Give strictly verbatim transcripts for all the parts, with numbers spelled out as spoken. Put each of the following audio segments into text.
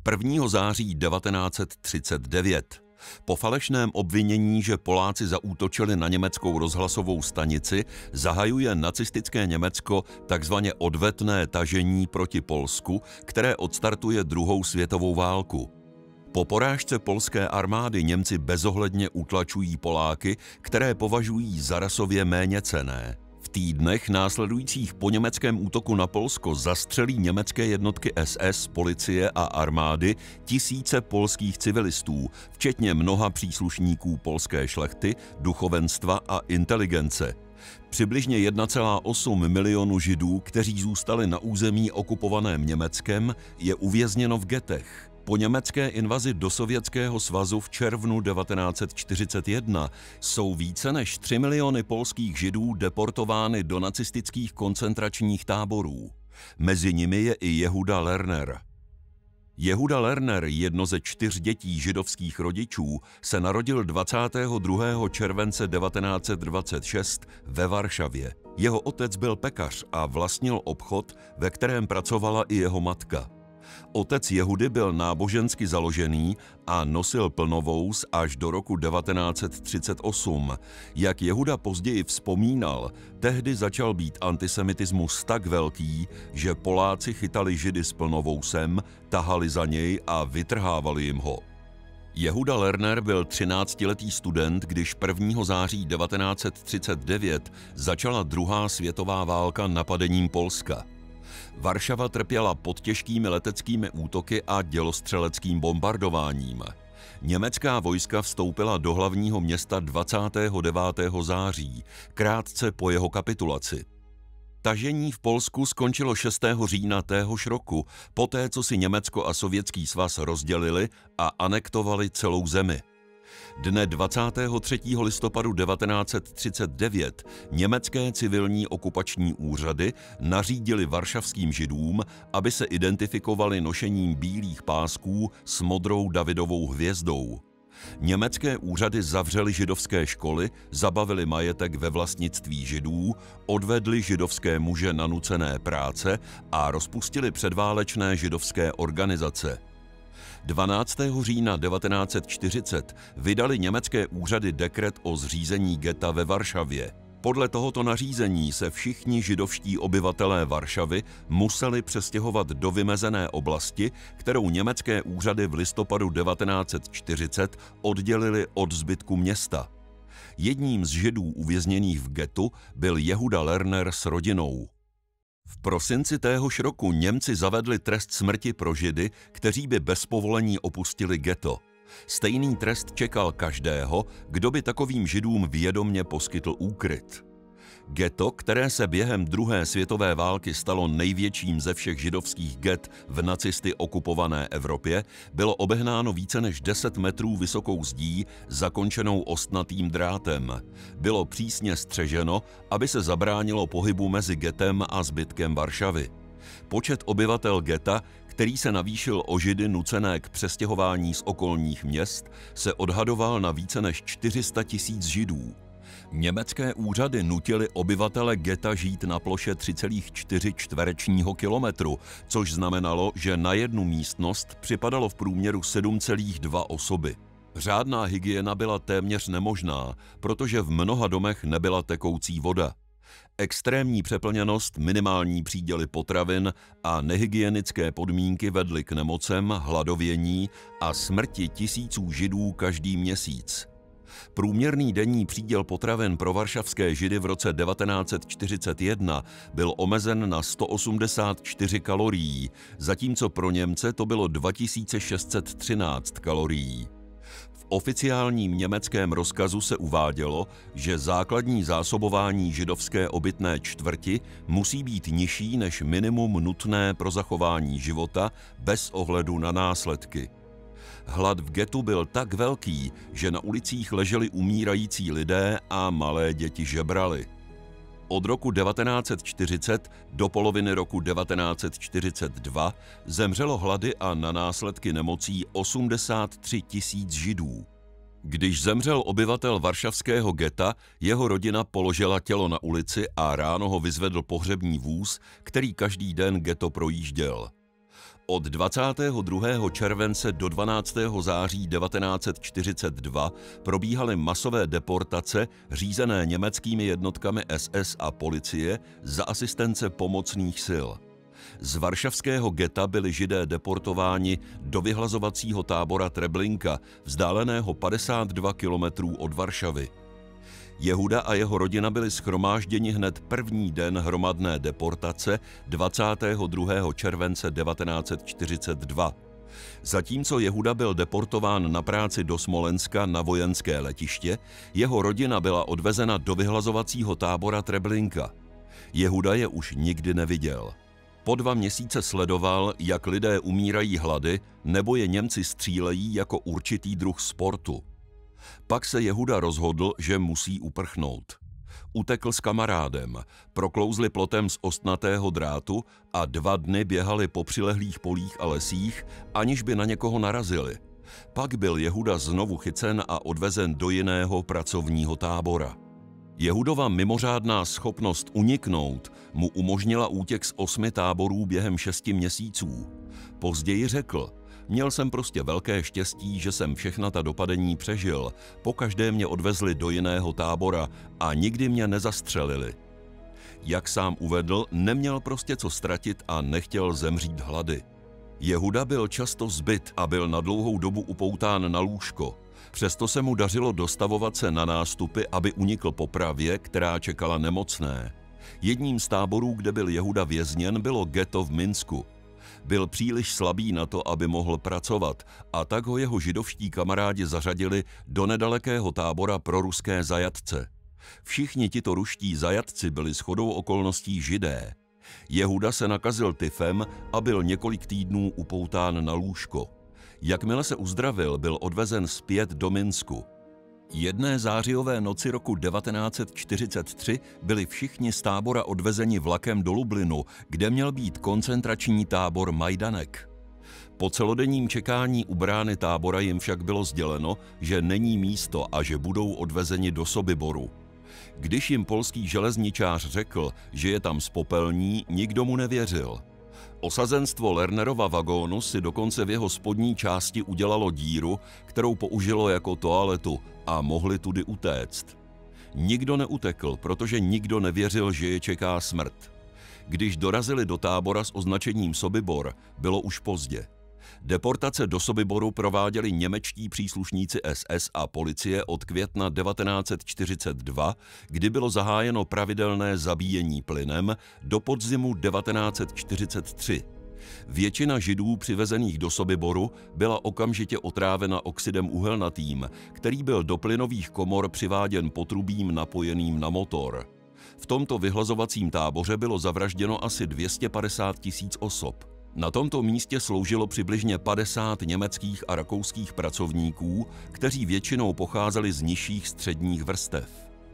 prvního září devatenáct set třicet devět. Po falešném obvinění, že Poláci zaútočili na německou rozhlasovou stanici, zahajuje nacistické Německo takzvaně odvetné tažení proti Polsku, které odstartuje druhou světovou válku. Po porážce polské armády Němci bezohledně utlačují Poláky, které považují za rasově méněcenné. V týdnech následujících po německém útoku na Polsko zastřelí německé jednotky S S, policie a armády tisíce polských civilistů, včetně mnoha příslušníků polské šlechty, duchovenstva a inteligence. Přibližně jedna celá osm milionu Židů, kteří zůstali na území okupovaném Německem, je uvězněno v getech. Po německé invazi do Sovětského svazu v červnu devatenáct set čtyřicet jedna jsou více než tři miliony polských Židů deportovány do nacistických koncentračních táborů. Mezi nimi je i Jehuda Lerner. Jehuda Lerner, jedno ze čtyř dětí židovských rodičů, se narodil dvacátého druhého července devatenáct set dvacet šest ve Varšavě. Jeho otec byl pekař a vlastnil obchod, ve kterém pracovala i jeho matka. Otec Jehudy byl nábožensky založený a nosil plnovous až do roku devatenáct set třicet osm. Jak Jehuda později vzpomínal, tehdy začal být antisemitismus tak velký, že Poláci chytali Židy s plnovousem, tahali za něj a vytrhávali jim ho. Jehuda Lerner byl třináctiletý student, když prvního září devatenáct set třicet devět začala druhá světová válka napadením Polska. Varšava trpěla pod těžkými leteckými útoky a dělostřeleckým bombardováním. Německá vojska vstoupila do hlavního města dvacátého devátého září, krátce po jeho kapitulaci. Tažení v Polsku skončilo šestého října téhož roku, poté co si Německo a Sovětský svaz rozdělili a anektovali celou zemi. Dne dvacátého třetího listopadu devatenáct set třicet devět německé civilní okupační úřady nařídili varšavským Židům, aby se identifikovali nošením bílých pásků s modrou Davidovou hvězdou. Německé úřady zavřely židovské školy, zabavili majetek ve vlastnictví Židů, odvedli židovské muže na nucené práce a rozpustili předválečné židovské organizace. dvanáctého října devatenáct set čtyřicet vydali německé úřady dekret o zřízení geta ve Varšavě. Podle tohoto nařízení se všichni židovští obyvatelé Varšavy museli přestěhovat do vymezené oblasti, kterou německé úřady v listopadu devatenáct set čtyřicet oddělili od zbytku města. Jedním z Židů uvězněných v getu byl Jehuda Lerner s rodinou. V prosinci téhož roku Němci zavedli trest smrti pro Židy, kteří by bez povolení opustili ghetto. Stejný trest čekal každého, kdo by takovým Židům vědomě poskytl úkryt. Ghetto, které se během druhé světové války stalo největším ze všech židovských ghet v nacisty okupované Evropě, bylo obehnáno více než deset metrů vysokou zdí, zakončenou ostnatým drátem. Bylo přísně střeženo, aby se zabránilo pohybu mezi ghettem a zbytkem Varšavy. Počet obyvatel getta, který se navýšil o Židy nucené k přestěhování z okolních měst, se odhadoval na více než čtyři sta tisíc Židů. Německé úřady nutily obyvatele geta žít na ploše tři celá čtyři čtverečního kilometru, což znamenalo, že na jednu místnost připadalo v průměru sedm celá dva osoby. Řádná hygiena byla téměř nemožná, protože v mnoha domech nebyla tekoucí voda. Extrémní přeplněnost, minimální příděly potravin a nehygienické podmínky vedly k nemocem, hladovění a smrti tisíců Židů každý měsíc. Průměrný denní příděl potravin pro varšavské Židy v roce devatenáct set čtyřicet jedna byl omezen na sto osmdesát čtyři kalorií, zatímco pro Němce to bylo dva tisíce šest set třináct kalorií. V oficiálním německém rozkazu se uvádělo, že základní zásobování židovské obytné čtvrti musí být nižší než minimum nutné pro zachování života bez ohledu na následky. Hlad v ghettu byl tak velký, že na ulicích leželi umírající lidé a malé děti žebraly. Od roku devatenáct set čtyřicet do poloviny roku devatenáct set čtyřicet dva zemřelo hlady a na následky nemocí osmdesát tři tisíc Židů. Když zemřel obyvatel varšavského geta, jeho rodina položila tělo na ulici a ráno ho vyzvedl pohřební vůz, který každý den ghetto projížděl. Od dvacátého druhého července do dvanáctého září devatenáct set čtyřicet dva probíhaly masové deportace řízené německými jednotkami S S a policie za asistence pomocných sil. Z varšavského geta byli Židé deportováni do vyhlazovacího tábora Treblinka, vzdáleného padesát dva kilometrů od Varšavy. Jehuda a jeho rodina byli shromážděni hned první den hromadné deportace dvacátého druhého července devatenáct set čtyřicet dva. Zatímco Jehuda byl deportován na práci do Smolenska na vojenské letiště, jeho rodina byla odvezena do vyhlazovacího tábora Treblinka. Jehuda je už nikdy neviděl. Po dva měsíce sledoval, jak lidé umírají hlady nebo je Němci střílejí jako určitý druh sportu. Pak se Jehuda rozhodl, že musí uprchnout. Utekl s kamarádem, proklouzli plotem z ostnatého drátu a dva dny běhali po přilehlých polích a lesích, aniž by na někoho narazili. Pak byl Jehuda znovu chycen a odvezen do jiného pracovního tábora. Jehudova mimořádná schopnost uniknout mu umožnila útěk z osmi táborů během šesti měsíců. Později řekl: Měl jsem prostě velké štěstí, že jsem všechna ta dopadení přežil. Pokaždé mě odvezli do jiného tábora a nikdy mě nezastřelili. Jak sám uvedl, neměl prostě co ztratit a nechtěl zemřít hlady. Jehuda byl často zbyt a byl na dlouhou dobu upoután na lůžko. Přesto se mu dařilo dostavovat se na nástupy, aby unikl popravě, která čekala nemocné. Jedním z táborů, kde byl Jehuda vězněn, bylo ghetto v Minsku. Byl příliš slabý na to, aby mohl pracovat, a tak ho jeho židovští kamarádi zařadili do nedalekého tábora pro ruské zajatce. Všichni tito ruští zajatci byli shodou okolností Židé. Jehuda se nakazil tyfem a byl několik týdnů upoután na lůžko. Jakmile se uzdravil, byl odvezen zpět do Minsku. Jedné zářijové noci roku devatenáct set čtyřicet tři byli všichni z tábora odvezeni vlakem do Lublinu, kde měl být koncentrační tábor Majdanek. Po celodenním čekání u brány tábora jim však bylo sděleno, že není místo a že budou odvezeni do Sobiboru. Když jim polský železničář řekl, že je tam spopelní, nikdo mu nevěřil. Osazenstvo Lernerova vagónu si dokonce v jeho spodní části udělalo díru, kterou použilo jako toaletu, a mohli tudy utéct. Nikdo neutekl, protože nikdo nevěřil, že je čeká smrt. Když dorazili do tábora s označením Sobibor, bylo už pozdě. Deportace do Sobiboru prováděli němečtí příslušníci S S a policie od května devatenáct set čtyřicet dva, kdy bylo zahájeno pravidelné zabíjení plynem, do podzimu devatenáct set čtyřicet tři. Většina Židů přivezených do Sobiboru byla okamžitě otrávena oxidem uhelnatým, který byl do plynových komor přiváděn potrubím napojeným na motor. V tomto vyhlazovacím táboře bylo zavražděno asi dvě stě padesát tisíc osob. Na tomto místě sloužilo přibližně padesát německých a rakouských pracovníků, kteří většinou pocházeli z nižších středních vrstev.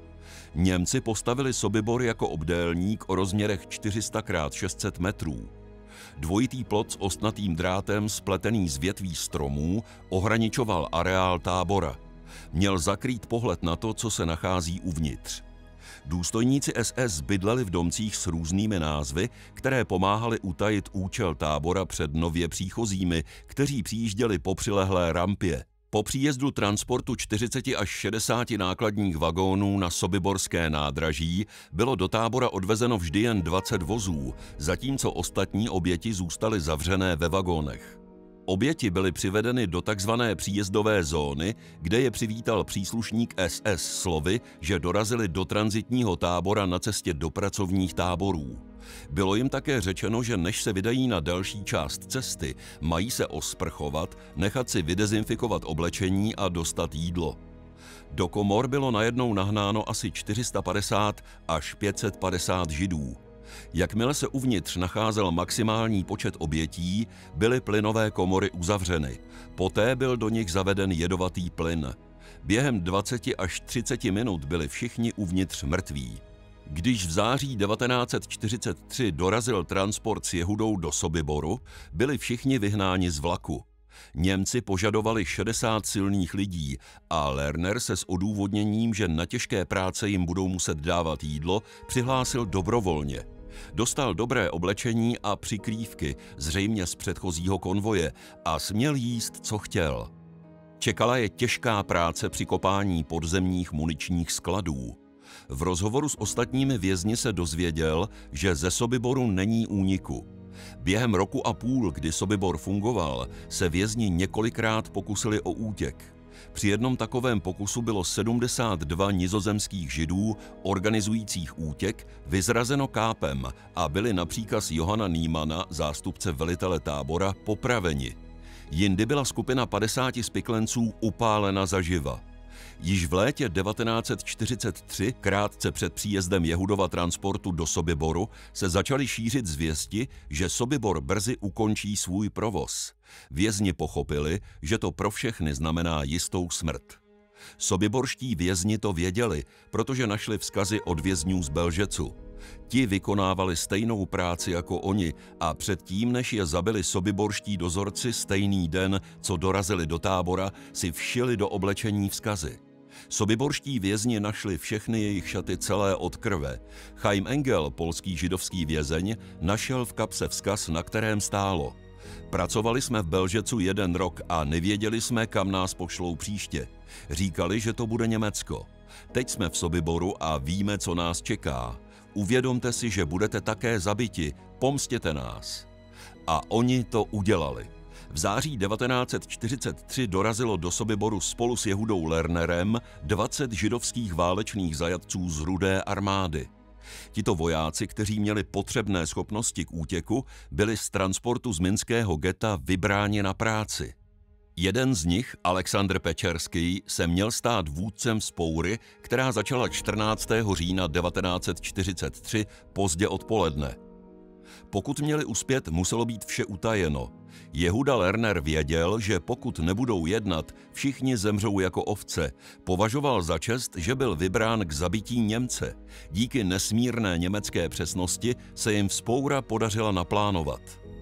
Němci postavili Sobibor jako obdélník o rozměrech čtyři sta krát šest set metrů. Dvojitý plot s ostnatým drátem spletený z větví stromů ohraničoval areál tábora. Měl zakrýt pohled na to, co se nachází uvnitř. Důstojníci S S bydleli v domcích s různými názvy, které pomáhaly utajit účel tábora před nově příchozími, kteří přijížděli po přilehlé rampě. Po příjezdu transportu čtyřicet až šedesát nákladních vagónů na sobiborské nádraží bylo do tábora odvezeno vždy jen dvacet vozů, zatímco ostatní oběti zůstaly zavřené ve vagónech. Oběti byly přivedeny do takzvané příjezdové zóny, kde je přivítal příslušník S S slovy, že dorazili do tranzitního tábora na cestě do pracovních táborů. Bylo jim také řečeno, že než se vydají na další část cesty, mají se osprchovat, nechat si vydezinfikovat oblečení a dostat jídlo. Do komor bylo najednou nahnáno asi čtyři sta padesát až pět set padesát Židů. Jakmile se uvnitř nacházel maximální počet obětí, byly plynové komory uzavřeny. Poté byl do nich zaveden jedovatý plyn. Během dvaceti až třiceti minut byli všichni uvnitř mrtví. Když v září devatenáct set čtyřicet tři dorazil transport s Jehudou do Sobiboru, byli všichni vyhnáni z vlaku. Němci požadovali šedesát silných lidí a Lerner se s odůvodněním, že na těžké práce jim budou muset dávat jídlo, přihlásil dobrovolně. Dostal dobré oblečení a přikrývky, zřejmě z předchozího konvoje, a směl jíst, co chtěl. Čekala je těžká práce při kopání podzemních muničních skladů. V rozhovoru s ostatními vězni se dozvěděl, že ze Sobiboru není úniku. Během roku a půl, kdy Sobibor fungoval, se vězni několikrát pokusili o útěk. Při jednom takovém pokusu bylo sedmdesát dva nizozemských Židů organizujících útěk vyzrazeno kápem a byli na příkaz Johana Niemana, zástupce velitele tábora, popraveni. Jindy byla skupina padesáti spiklenců upálena zaživa. Již v létě devatenáct set čtyřicet tři, krátce před příjezdem Jehudova transportu do Sobiboru, se začaly šířit zvěsti, že Sobibor brzy ukončí svůj provoz. Vězni pochopili, že to pro všechny znamená jistou smrt. Sobiborští vězni to věděli, protože našli vzkazy od vězňů z Belžecu. Ti vykonávali stejnou práci jako oni a předtím, než je zabili sobiborští dozorci stejný den, co dorazili do tábora, si všili do oblečení vzkazy. Sobiborští vězni našli všechny jejich šaty celé od krve. Chaim Engel, polský židovský vězeň, našel v kapse vzkaz, na kterém stálo: Pracovali jsme v Belžecu jeden rok a nevěděli jsme, kam nás pošlou příště. Říkali, že to bude Německo. Teď jsme v Sobiboru a víme, co nás čeká. Uvědomte si, že budete také zabiti, pomstěte nás. A oni to udělali. V září devatenáct set čtyřicet tři dorazilo do Sobiboru spolu s Jehudou Lernerem dvacet židovských válečných zajatců z Rudé armády. Tito vojáci, kteří měli potřebné schopnosti k útěku, byli z transportu z minského geta vybráni na práci. Jeden z nich, Aleksandr Pečerský, se měl stát vůdcem vzpoury, která začala čtrnáctého října devatenáct set čtyřicet tři pozdě odpoledne. Pokud měli uspět, muselo být vše utajeno. Jehuda Lerner věděl, že pokud nebudou jednat, všichni zemřou jako ovce. Považoval za čest, že byl vybrán k zabití Němce. Díky nesmírné německé přesnosti se jim vzpoura podařila naplánovat.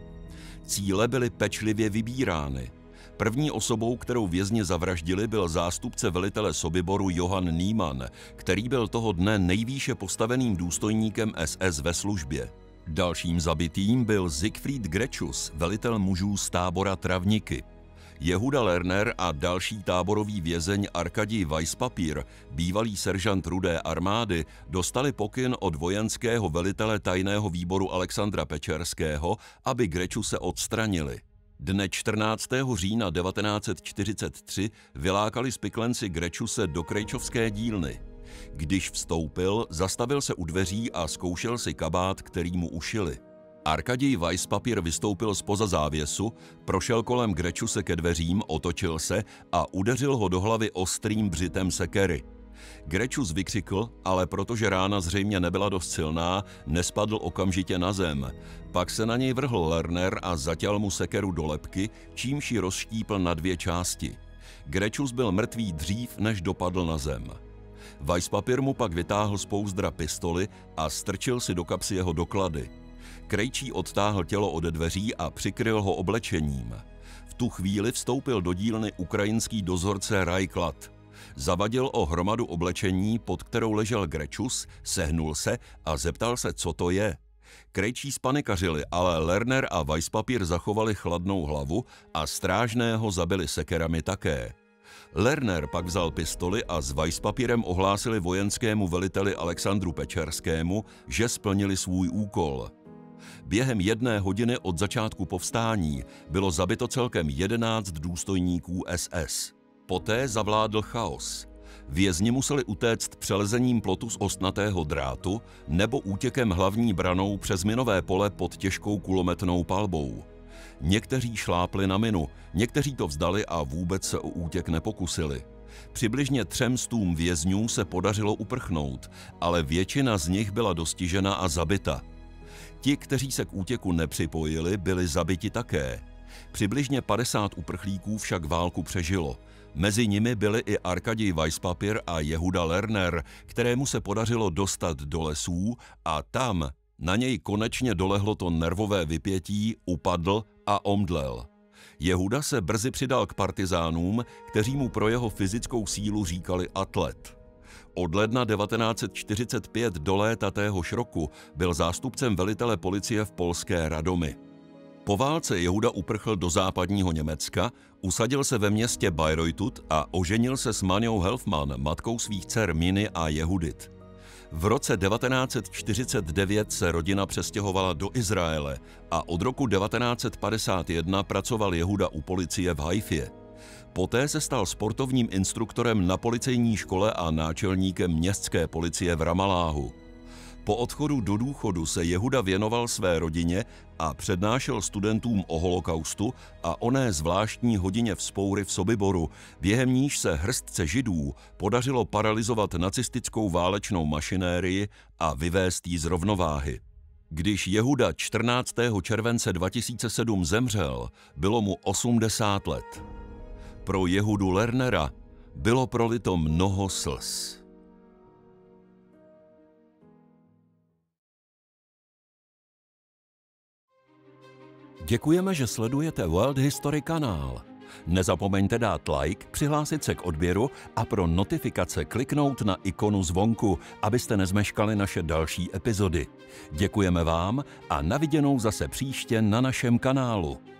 Cíle byly pečlivě vybírány. První osobou, kterou vězni zavraždili, byl zástupce velitele Sobiboru Johann Niemann, který byl toho dne nejvýše postaveným důstojníkem S S ve službě. Dalším zabitým byl Siegfried Grečus, velitel mužů z tábora Travníky. Jehuda Lerner a další táborový vězeň Arkadij Weisspapir, bývalý seržant Rudé armády, dostali pokyn od vojenského velitele tajného výboru Alexandra Pečerského, aby Grečuse odstranili. Dne čtrnáctého října devatenáct set čtyřicet tři vylákali spiklenci Grečuse do krejčovské dílny. Když vstoupil, zastavil se u dveří a zkoušel si kabát, který mu ušili. Arkadij Weisspapir vystoupil zpoza závěsu, prošel kolem Grečuse ke dveřím, otočil se a udeřil ho do hlavy ostrým břitem sekery. Grečus vykřikl, ale protože rána zřejmě nebyla dost silná, nespadl okamžitě na zem. Pak se na něj vrhl Lerner a zatěl mu sekeru do lebky, čímž ji rozštípl na dvě části. Grečus byl mrtvý dřív, než dopadl na zem. Weisspapir mu pak vytáhl z pouzdra pistoli a strčil si do kapsy jeho doklady. Krejčí odtáhl tělo ode dveří a přikryl ho oblečením. V tu chvíli vstoupil do dílny ukrajinský dozorce Rajklad. Zavadil o hromadu oblečení, pod kterou ležel Grečus, sehnul se a zeptal se, co to je. Krejčí spanikařili, ale Lerner a Weisspapir zachovali chladnou hlavu a strážného zabili sekerami také. Lerner pak vzal pistoli a s Weisspapirem ohlásili vojenskému veliteli Alexandru Pečerskému, že splnili svůj úkol. Během jedné hodiny od začátku povstání bylo zabito celkem jedenáct důstojníků S S. Poté zavládl chaos. Vězni museli utéct přelezením plotu z ostnatého drátu nebo útěkem hlavní branou přes minové pole pod těžkou kulometnou palbou. Někteří šlápli na minu, někteří to vzdali a vůbec se o útěk nepokusili. Přibližně třem stům vězňů se podařilo uprchnout, ale většina z nich byla dostižena a zabita. Ti, kteří se k útěku nepřipojili, byli zabiti také. Přibližně padesát uprchlíků však válku přežilo. Mezi nimi byli i Arkadij Weisspapir a Jehuda Lerner, kterému se podařilo dostat do lesů a tam na něj konečně dolehlo to nervové vypětí, upadl a omdlel. Jehuda se brzy přidal k partizánům, kteří mu pro jeho fyzickou sílu říkali atlet. Od ledna devatenáct set čtyřicet pět do léta téhož roku byl zástupcem velitele policie v polské Radomi. Po válce Jehuda uprchl do západního Německa, usadil se ve městě Bayreuthu a oženil se s Maňou Helfman, matkou svých dcer Miny a Jehudit. V roce devatenáct set čtyřicet devět se rodina přestěhovala do Izraele a od roku devatenáct set padesát jedna pracoval Jehuda u policie v Haifě. Poté se stal sportovním instruktorem na policejní škole a náčelníkem městské policie v Ramalláhu. Po odchodu do důchodu se Jehuda věnoval své rodině a přednášel studentům o holokaustu a oné zvláštní hodině vzpoury v Sobiboru, během níž se hrstce Židů podařilo paralyzovat nacistickou válečnou mašinérii a vyvést ji z rovnováhy. Když Jehuda čtrnáctého července dva tisíce sedm zemřel, bylo mu osmdesát let. Pro Jehudu Lernera bylo prolito mnoho slz. Děkujeme, že sledujete World History kanál. Nezapomeňte dát like, přihlásit se k odběru a pro notifikace kliknout na ikonu zvonku, abyste nezmeškali naše další epizody. Děkujeme vám a na viděnou zase příště na našem kanálu.